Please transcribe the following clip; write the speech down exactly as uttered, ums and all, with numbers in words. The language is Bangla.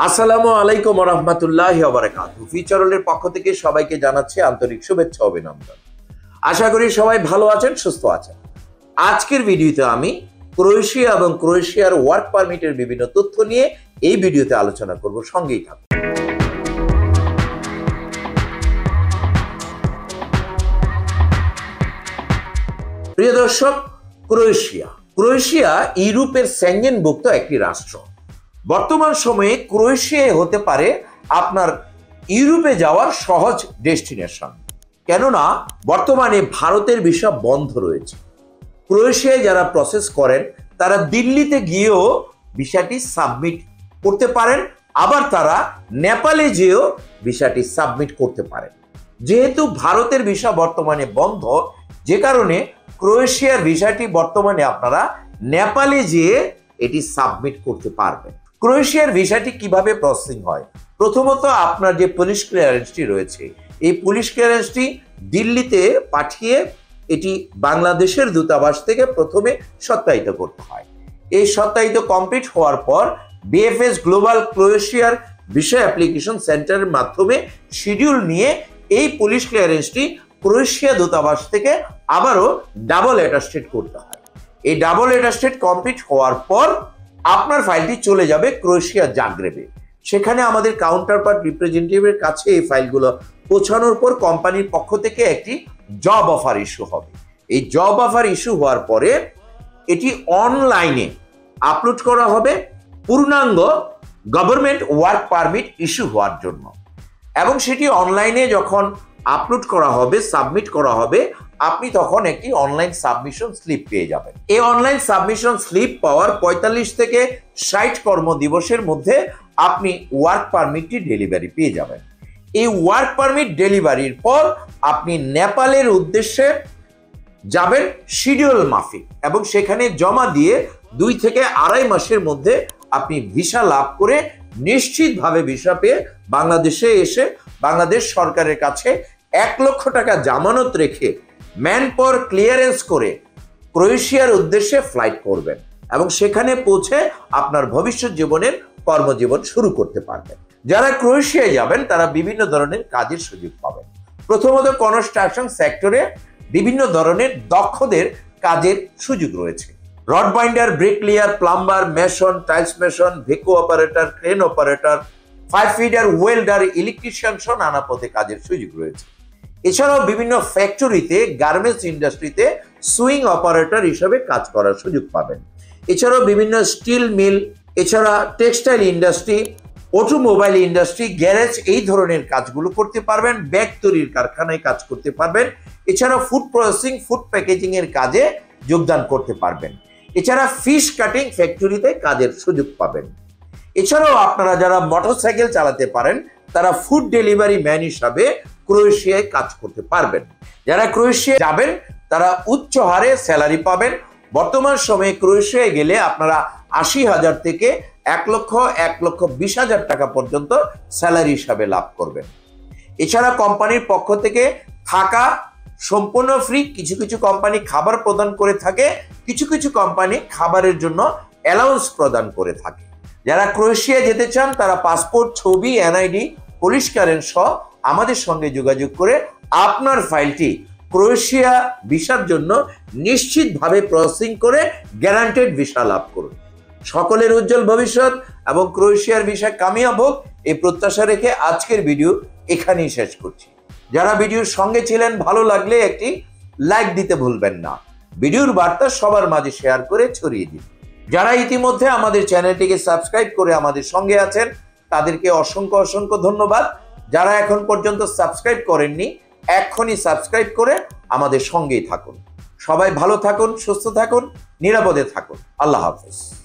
আসসালামু আলাইকুম ওয়া রাহমাতুল্লাহি ওয়া বারাকাতুহু। ফিচারলের পক্ষ থেকে সবাইকে জানাচ্ছি আন্তরিক শুভেচ্ছা ও অভিনন্দন। আশা করি সবাই ভালো আছেন, সুস্থ আছেন। আজকের ভিডিওতে আমি ক্রোয়েশিয়া এবং ক্রোয়েশিয়ার ওয়ার্ক পারমিটের বিভিন্ন তথ্য নিয়ে এই ভিডিওতে আলোচনা করব, সঙ্গেই থাকুন। প্রিয় দর্শক, ক্রোয়েশিয়া ক্রোয়েশিয়া ইউরোপের সেনজেনভুক্ত একটি রাষ্ট্র। বর্তমান সময়ে ক্রোয়েশিয়া হতে পারে আপনার ইউরোপে যাওয়ার সহজ ডেস্টিনেশন, কেননা বর্তমানে ভারতের ভিসা বন্ধ রয়েছে। ক্রোয়েশিয়ায় যারা প্রসেস করেন তারা দিল্লিতে গিয়েও ভিসাটি সাবমিট করতে পারেন, আবার তারা নেপালে যেয়েও ভিসাটি সাবমিট করতে পারেন। যেহেতু ভারতের ভিসা বর্তমানে বন্ধ, যে কারণে ক্রোয়েশিয়ার ভিসাটি বর্তমানে আপনারা নেপালে যেয়ে এটি সাবমিট করতে পারবেন। ক্রোয়েশিয়ার ভিসাটি কিভাবে প্রসেসিং হয়? প্রথমত আপনার যে পুলিশ ক্লিয়ারেন্সটি রয়েছে, এই পুলিশ ক্লিয়ারেন্সটি দিল্লিতে পাঠিয়ে এটি বাংলাদেশের দূতাবাস থেকে প্রথমে সত্যায়িত করতে হয়। এই সত্যায়িত কমপ্লিট হওয়ার পর বিএফএস গ্লোবাল ক্রোয়েশিয়ার ভিসা অ্যাপ্লিকেশন সেন্টারের মাধ্যমে শিডিউল নিয়ে এই পুলিশ ক্লিয়ারেন্সটি ক্রোয়েশিয়া দূতাবাস থেকে আবারও ডাবল অ্যাটাস্টেড করতে হয়। এই ডাবল অ্যাটাস্টেড কমপ্লিট হওয়ার পর আপনার ফাইলটি চলে যাবে ক্রোয়েশিয়া জাগ্রেবে। সেখানে আমাদের কাউন্টারপার্ট রিপ্রেজেন্টেটিভের কাছে এই ফাইলগুলো পৌঁছানোর পর কোম্পানির পক্ষ থেকে একটি জব অফার ইস্যু হবে। এই জব অফার ইস্যু হওয়ার পরে এটি অনলাইনে আপলোড করা হবে পূর্ণাঙ্গ গভর্নমেন্ট ওয়ার্ক পারমিট ইস্যু হওয়ার জন্য, এবং সেটি অনলাইনে যখন আপলোড করা হবে, সাবমিট করা হবে, আপনি তখন একটি অনলাইন সাবমিশন স্লিপ পেয়ে যাবেন। এই অনলাইন সাবমিশন স্লিপ পাওয়ার পঁয়তাল্লিশ থেকে ষাট কর্মদিবসের মধ্যে আপনি ওয়ার্ক পারমিটটি ডেলিভারি পেয়ে যাবেন। এই ওয়ার্ক পারমিট ডেলিভারির পর আপনি নেপালের উদ্দেশ্যে যাবেন শিডিউল মাফিক, এবং সেখানে জমা দিয়ে দুই থেকে আড়াই মাসের মধ্যে আপনি ভিসা লাভ করে নিশ্চিতভাবে ভিসা পেয়ে বাংলাদেশে এসে বাংলাদেশ সরকারের কাছে এক লক্ষ টাকা জামানত রেখে ম্যান পাওয়ার ক্লিয়ারেন্স করে ক্রোয়েশিয়ার উদ্দেশ্যে ফ্লাইট করবেন, এবং সেখানে পৌঁছে আপনার ভবিষ্যৎ জীবনের কর্মজীবন শুরু করতে পারবেন। যারা ক্রোয়েশিয়ায় যাবেন তারা বিভিন্ন ধরনের কাজের সুযোগ পাবেন। প্রথমত কনস্ট্রাকশন সেক্টরে বিভিন্ন ধরনের দক্ষদের কাজের সুযোগ রয়েছে। Rod binder, bricklayer, plumber, mason, tiles mason, ভেকো operator, crane operator, fire fighter, welder, electrician সহ নানা পদে কাজের সুযোগ রয়েছে। এছাড়াও বিভিন্ন ফ্যাক্টরিতে, গার্মেন্টস ইন্ডাস্ট্রিতে সুইং অপারেটর হিসেবে কাজ করার সুযোগ পাবেন। এছাড়াও বিভিন্ন স্টিল মিল, এছাড়া textile industry, automobile industry, garage, এই ধরনের কাজগুলো করতে পারবেন। ব্যাগ তৈরির কারখানায় কাজ করতে পারবেন। এছাড়া ফুড প্রসেসিং, ফুড প্যাকেজিং এর কাজে যোগদান করতে পারবেন। এছাড়া ফিশ কাটিং ফ্যাক্টরিতে কাজের সুযোগ পাবেন। এছাড়াও আপনারা যারা মোটরসাইকেল চালাতে পারেন তারা ফুড ডেলিভারি ম্যান হিসাবে ক্রোয়েশিয়ায় কাজ করতে পারবেন। যারা ক্রোয়েশিয়া যাবেন তারা উচ্চ হারে স্যালারি পাবেন। বর্তমান সময়ে ক্রোয়েশিয়ায় গেলে আপনারা আশি হাজার থেকে এক লক্ষ এক লক্ষ বিশ হাজার টাকা পর্যন্ত স্যালারি হিসাবে লাভ করবেন। এছাড়া কোম্পানির পক্ষ থেকে থাকা সম্পূর্ণ ফ্রি। কিছু কিছু কোম্পানি খাবার প্রদান করে থাকে, কিছু কিছু কোম্পানি খাবারের জন্য অ্যালাউন্স প্রদান করে থাকে। যারা ক্রোয়েশিয়া যেতে চান তারা পাসপোর্ট, ছবি, এনআইডি, পুলিশ ক্লিয়ারেন্স সহ আমাদের সঙ্গে যোগাযোগ করে আপনার ফাইলটি ক্রোয়েশিয়া ভিসার জন্য নিশ্চিতভাবে প্রসেসিং করে গ্যারান্টেড ভিসা লাভ করুন। সকলের উজ্জ্বল ভবিষ্যৎ এবং ক্রোয়েশিয়ার ভিসা কামিয়াব হোক, এই প্রত্যাশা রেখে আজকের ভিডিও এখানেই শেষ করছি। যারা ভিডিওর সঙ্গে ছিলেন, ভালো লাগলে একটি লাইক দিতে ভুলবেন না। ভিডিওর বার্তা সবার মাঝে শেয়ার করে ছড়িয়ে দিন। যারা ইতিমধ্যে আমাদের চ্যানেলটিকে সাবস্ক্রাইব করে আমাদের সঙ্গে আছেন তাদেরকে অসংখ্য অসংখ্য ধন্যবাদ। যারা এখন পর্যন্ত সাবস্ক্রাইব করেননি, এক্ষুনি সাবস্ক্রাইব করে আমাদের সঙ্গেই থাকুন। সবাই ভালো থাকুন, সুস্থ থাকুন, নিরাপদে থাকুন। আল্লাহ হাফেজ।